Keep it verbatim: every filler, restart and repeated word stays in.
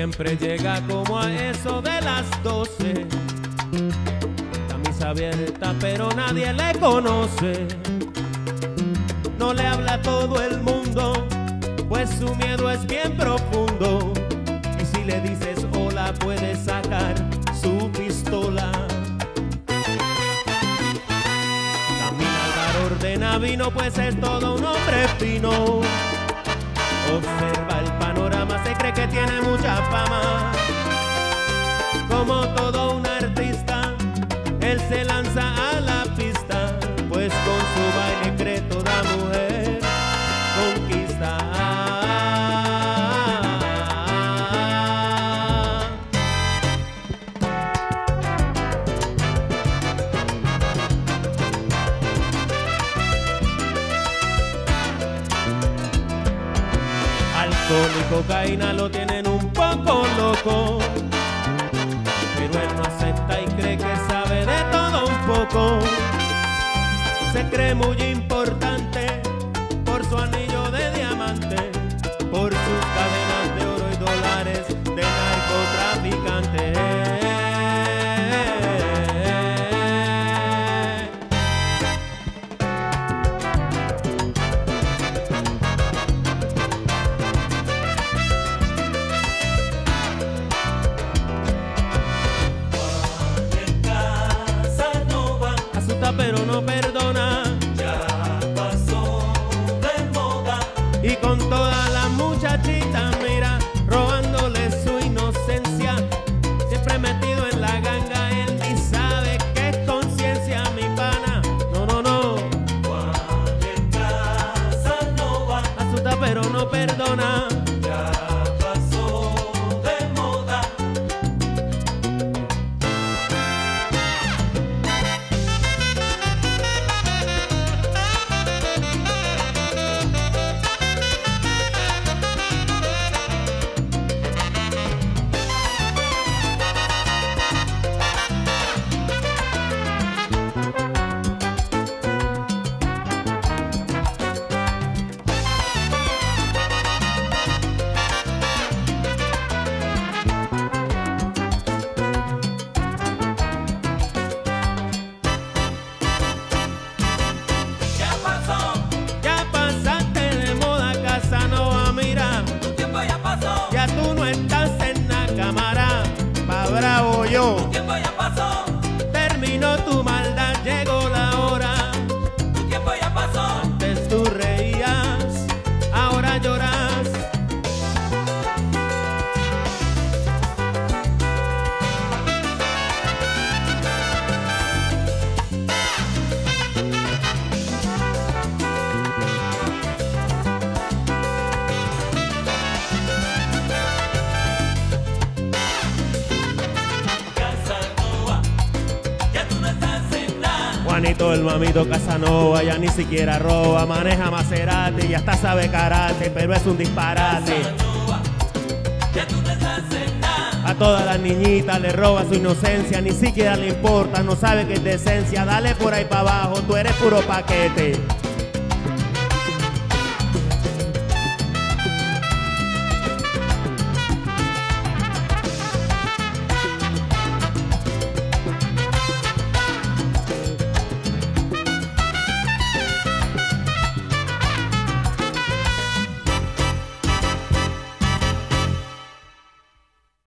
siempre llega como a eso de las doce. Camisa abierta pero nadie le conoce. No le habla a todo el mundo, pues su miedo es bien profundo. Y si le dices hola puede sacar su pistola. Camina al bar, ordena vino, pues es todo un hombre fino. Observa el panorama, se cree que tiene mucha fama. Como todo un artista, él se lanza a la pista, pues con su baile cree toda mujer conquista. Alcohol y cocaína lo tienen un poco loco, pero él no acepta y cree que sabe de todo un poco. Se cree muy importante por su anillo de diamante, por sus cadenas de oro y dólares de narcotraficante. Pero no perdona, ya pasó de moda. Y con todas las muchachitas, mira, robándole su inocencia. Siempre metido en la ganga, él ni sabe qué es conciencia, mi pana. No, no, no. Juan en Casanova Asusta pero no perdona. ya pasó de moda. Ya pasó, Ya pasaste de moda, Casanova, mira. tu tiempo ya pasó, Ya tú no estás en la cámara, pa' bravo yo. tu tiempo ya pasó, Terminó tu maldad, llegó la hora. tu tiempo ya pasó. Antes tú reías, ahora lloras. Casanova, ya tú no estás en nada. Juanito el mamito Casanova ya ni siquiera roba, maneja Maserati y hasta sabe karate, pero es un disparate. Casanova, ya tú no estás en nada. A todas las niñitas le roba su inocencia, ni siquiera le importa, no sabe que es decencia. Dale por ahí para abajo, tú eres puro paquete.